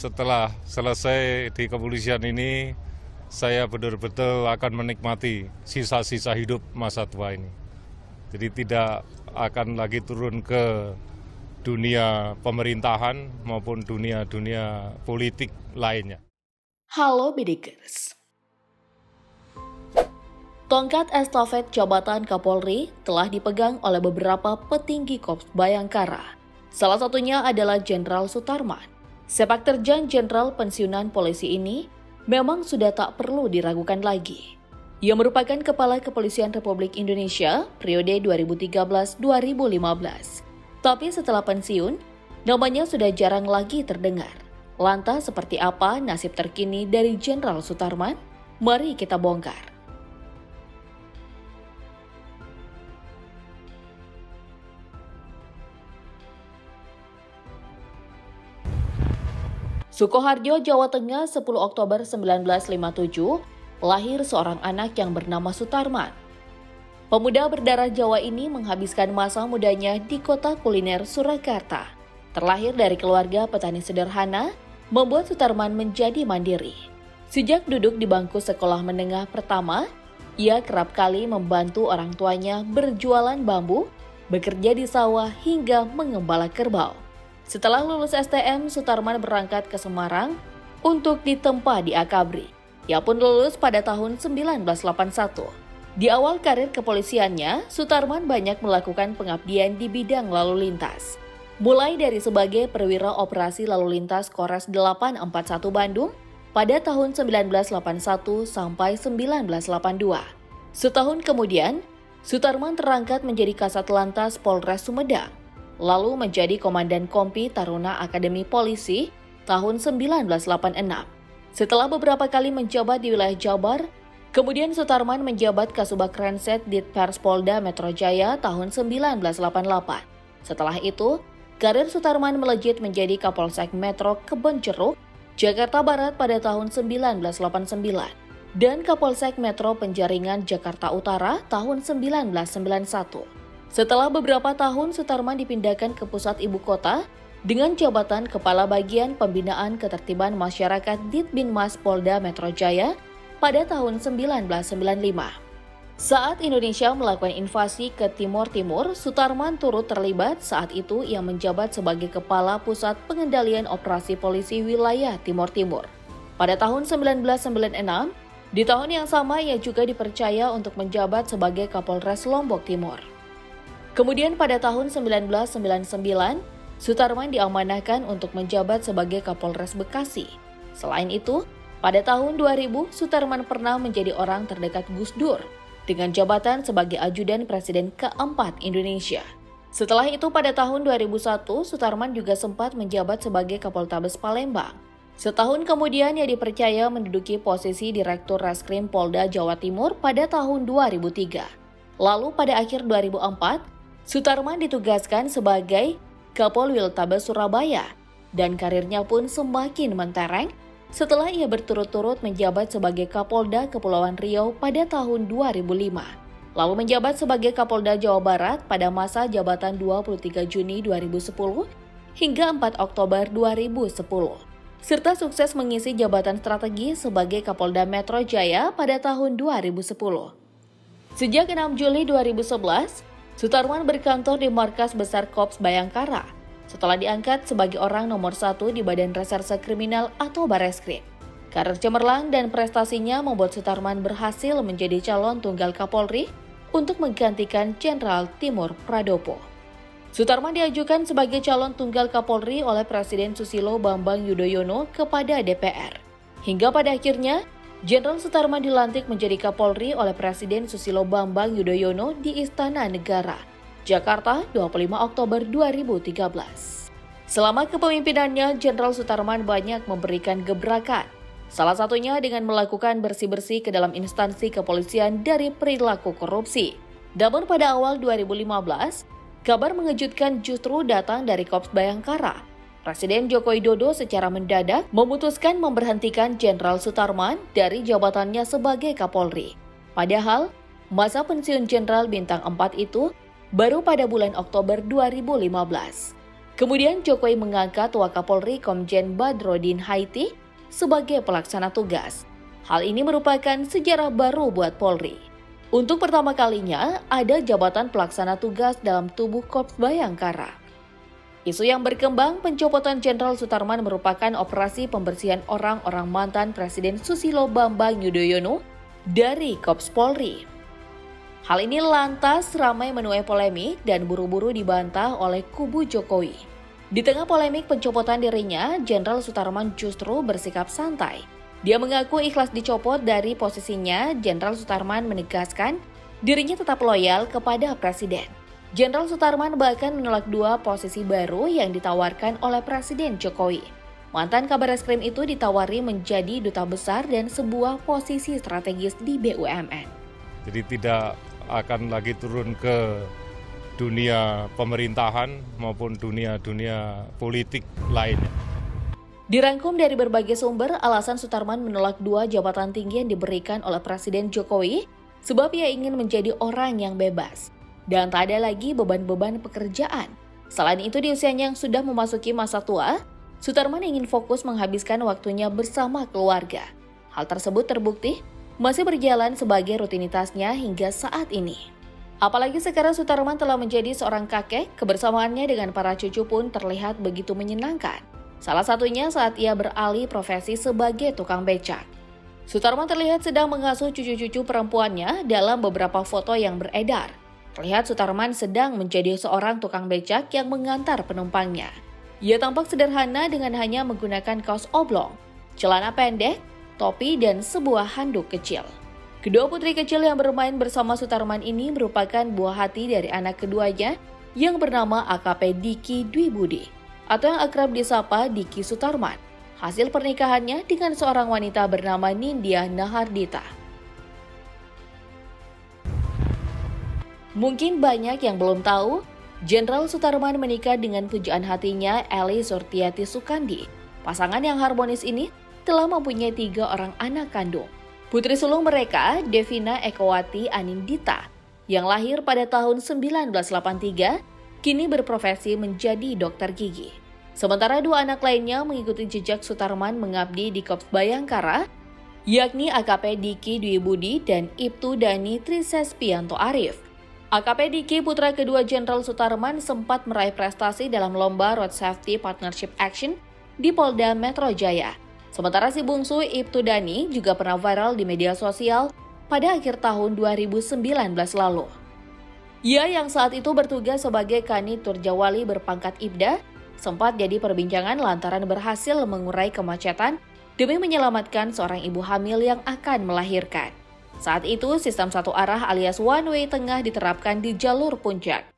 setelah selesai di kepolisian ini, saya betul-betul akan menikmati sisa-sisa hidup masa tua ini. Jadi tidak akan lagi turun ke dunia pemerintahan maupun dunia politik lainnya. Halo Bidikers. Tongkat estafet jabatan Kapolri telah dipegang oleh beberapa petinggi Korps Bayangkara. Salah satunya adalah Jenderal Sutarman. Sepak terjang Jenderal pensiunan polisi ini memang sudah tak perlu diragukan lagi. Ia merupakan Kepala Kepolisian Republik Indonesia periode 2013-2015. Tapi setelah pensiun, namanya sudah jarang lagi terdengar. Lantas seperti apa nasib terkini dari Jenderal Sutarman? Mari kita bongkar. Sukoharjo, Jawa Tengah, 10 Oktober 1957, lahir seorang anak yang bernama Sutarman. Pemuda berdarah Jawa ini menghabiskan masa mudanya di kota kuliner Surakarta. Terlahir dari keluarga petani sederhana, membuat Sutarman menjadi mandiri. Sejak duduk di bangku sekolah menengah pertama, ia kerap kali membantu orang tuanya berjualan bambu, bekerja di sawah hingga mengembala kerbau. Setelah lulus STM, Sutarman berangkat ke Semarang untuk ditempa di Akabri. Ia pun lulus pada tahun 1981. Di awal karir kepolisiannya, Sutarman banyak melakukan pengabdian di bidang lalu lintas. Mulai dari sebagai perwira operasi lalu lintas Kores 841 Bandung pada tahun 1981 sampai 1982. Setahun kemudian, Sutarman terangkat menjadi Kasat Lantas Polres Sumedang, lalu menjadi Komandan Kompi Taruna Akademi Polisi tahun 1986. Setelah beberapa kali menjabat di wilayah Jabar, kemudian Sutarman menjabat Kasubag Renset Ditpers Polda Metro Jaya tahun 1988. Setelah itu, karir Sutarman melejit menjadi Kapolsek Metro Kebonjeruk, Jakarta Barat pada tahun 1989 dan Kapolsek Metro Penjaringan Jakarta Utara tahun 1991. Setelah beberapa tahun, Sutarman dipindahkan ke pusat ibu kota dengan jabatan Kepala Bagian Pembinaan Ketertiban Masyarakat Ditbinmas Polda Metro Jaya pada tahun 1995. Saat Indonesia melakukan invasi ke Timur Timur, Sutarman turut terlibat. Saat itu ia menjabat sebagai Kepala Pusat Pengendalian Operasi Polisi Wilayah Timur Timur. Pada tahun 1996, di tahun yang sama ia juga dipercaya untuk menjabat sebagai Kapolres Lombok Timur. Kemudian pada tahun 1999, Sutarman diamanahkan untuk menjabat sebagai Kapolres Bekasi. Selain itu, pada tahun 2000, Sutarman pernah menjadi orang terdekat Gus Dur dengan jabatan sebagai Ajudan Presiden keempat Indonesia. Setelah itu pada tahun 2001, Sutarman juga sempat menjabat sebagai Kapoltabes Palembang. Setahun kemudian ia dipercaya menduduki posisi Direktur Reskrim Polda Jawa Timur pada tahun 2003. Lalu pada akhir 2004, Sutarman ditugaskan sebagai Kapolwiltabes Surabaya dan karirnya pun semakin mentereng setelah ia berturut-turut menjabat sebagai Kapolda Kepulauan Riau pada tahun 2005, lalu menjabat sebagai Kapolda Jawa Barat pada masa jabatan 23 Juni 2010 hingga 4 Oktober 2010, serta sukses mengisi jabatan strategi sebagai Kapolda Metro Jaya pada tahun 2010. Sejak 6 Juli 2011, Sutarman berkantor di Markas Besar Korps Bayangkara setelah diangkat sebagai orang nomor 1 di Badan Reserse Kriminal atau Bareskrim. Karir cemerlang dan prestasinya membuat Sutarman berhasil menjadi calon tunggal Kapolri untuk menggantikan Jenderal Timur Pradopo. Sutarman diajukan sebagai calon tunggal Kapolri oleh Presiden Susilo Bambang Yudhoyono kepada DPR. Hingga pada akhirnya, Jenderal Sutarman dilantik menjadi Kapolri oleh Presiden Susilo Bambang Yudhoyono di Istana Negara, Jakarta, 25 Oktober 2013. Selama kepemimpinannya, Jenderal Sutarman banyak memberikan gebrakan. Salah satunya dengan melakukan bersih-bersih ke dalam instansi kepolisian dari perilaku korupsi. Namun pada awal 2015, kabar mengejutkan justru datang dari Korps Bayangkara. Presiden Joko Widodo secara mendadak memutuskan memberhentikan Jenderal Sutarman dari jabatannya sebagai Kapolri. Padahal, masa pensiun Jenderal Bintang 4 itu baru pada bulan Oktober 2015. Kemudian Jokowi mengangkat Wakapolri Komjen Badrodin Haiti sebagai pelaksana tugas. Hal ini merupakan sejarah baru buat Polri. Untuk pertama kalinya, ada jabatan pelaksana tugas dalam tubuh Korps Bayangkara. Isu yang berkembang, pencopotan Jenderal Sutarman merupakan operasi pembersihan orang-orang mantan Presiden Susilo Bambang Yudhoyono dari Korps Polri. Hal ini lantas ramai menuai polemik dan buru-buru dibantah oleh kubu Jokowi. Di tengah polemik pencopotan dirinya, Jenderal Sutarman justru bersikap santai. Dia mengaku ikhlas dicopot dari posisinya. Jenderal Sutarman menegaskan dirinya tetap loyal kepada Presiden. Jenderal Sutarman bahkan menolak 2 posisi baru yang ditawarkan oleh Presiden Jokowi. Mantan Kabareskrim itu ditawari menjadi duta besar dan sebuah posisi strategis di BUMN. Jadi tidak akan lagi turun ke dunia pemerintahan maupun dunia politik lainnya. Dirangkum dari berbagai sumber, alasan Sutarman menolak 2 jabatan tinggi yang diberikan oleh Presiden Jokowi sebab ia ingin menjadi orang yang bebas dan tak ada lagi beban-beban pekerjaan. Selain itu, di usianya yang sudah memasuki masa tua, Sutarman ingin fokus menghabiskan waktunya bersama keluarga. Hal tersebut terbukti masih berjalan sebagai rutinitasnya hingga saat ini. Apalagi sekarang Sutarman telah menjadi seorang kakek, kebersamaannya dengan para cucu pun terlihat begitu menyenangkan. Salah satunya saat ia beralih profesi sebagai tukang becak. Sutarman terlihat sedang mengasuh cucu-cucu perempuannya dalam beberapa foto yang beredar. Terlihat Sutarman sedang menjadi seorang tukang becak yang mengantar penumpangnya. Ia tampak sederhana dengan hanya menggunakan kaos oblong, celana pendek, topi, dan sebuah handuk kecil. Kedua putri kecil yang bermain bersama Sutarman ini merupakan buah hati dari anak keduanya yang bernama AKP Diki Dwi Budi, atau yang akrab disapa Diki Sutarman, hasil pernikahannya dengan seorang wanita bernama Nindya Nahardita. Mungkin banyak yang belum tahu, Jenderal Sutarman menikah dengan pujaan hatinya Eli Surtiati Sukandi. Pasangan yang harmonis ini telah mempunyai 3 orang anak kandung. Putri sulung mereka, Devina Ekowati Anindita, yang lahir pada tahun 1983, kini berprofesi menjadi dokter gigi. Sementara 2 anak lainnya mengikuti jejak Sutarman mengabdi di Korps Bayangkara, yakni AKP Diki Dwi Budi dan Ibtu Dani Trisespianto Arif. AKP Diki, putra kedua Jenderal Sutarman, sempat meraih prestasi dalam lomba Road Safety Partnership Action di Polda Metro Jaya. Sementara si bungsu Ibtu Dani juga pernah viral di media sosial pada akhir tahun 2019 lalu. Ia yang saat itu bertugas sebagai Kanit Turjawali berpangkat Ibda, sempat jadi perbincangan lantaran berhasil mengurai kemacetan demi menyelamatkan seorang ibu hamil yang akan melahirkan. Saat itu, sistem satu arah alias one way tengah diterapkan di jalur puncak.